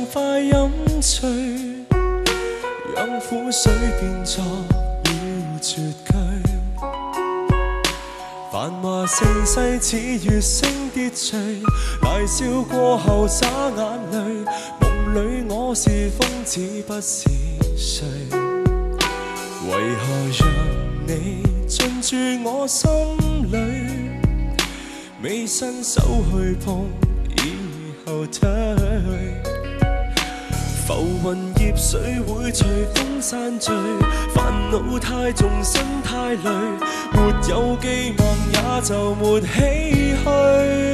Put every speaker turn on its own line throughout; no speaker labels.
快飲醉，讓苦水變作了絕句。繁華盛世似月星跌墜，大笑過後灑眼淚，夢裏我是瘋子不是誰？為何讓你進駐我心裏，未伸手去碰已後退？浮雲葉水會隨風散聚，煩惱太重心太累，沒有寄望也就沒唏噓。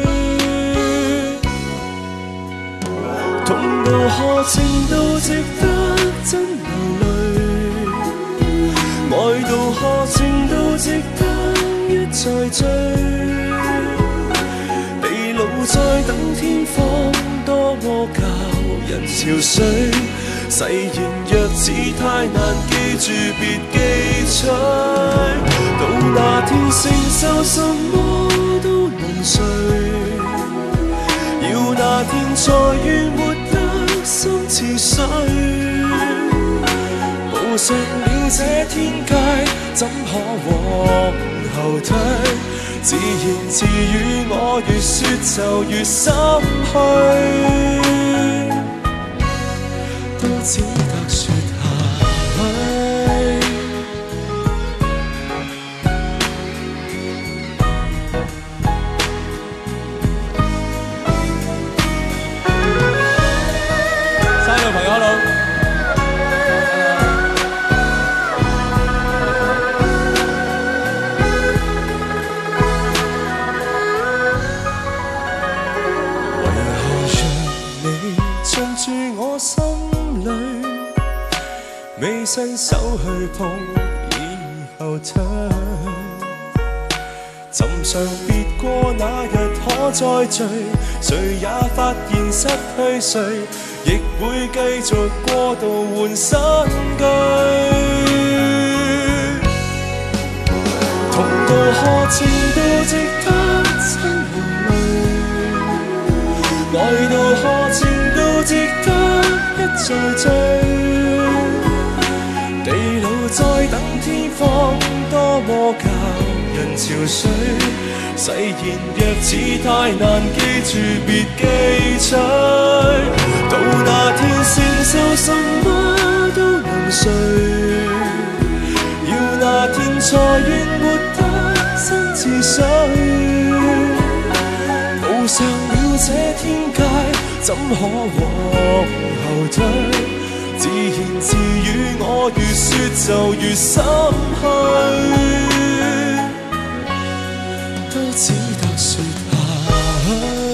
痛到何程度值得真流淚，愛到何程度值得一再追，地老再等天荒多麼教人憔悴，誓言若只太難記住別記取，到那天承受什麼都能睡，要那天才願活得心似水，步上了這天階怎可往後退，自言自語我越說就越心虛，都只得說下去。生日朋友，hello。我心裏未伸手去碰已後退，尋常別過那日可再聚，誰也發現失去誰，亦會繼續過度換新句。痛到何程度值得真流淚，愛到何程度值得一再追，地老再等天荒多麼教人憔悴，誓言若只太難記住別記取，到那天承受什麼都能睡，要那天才願活得心似水，步上了這天階怎可往後退，自言自語我越說就越心虛，都只得說下去。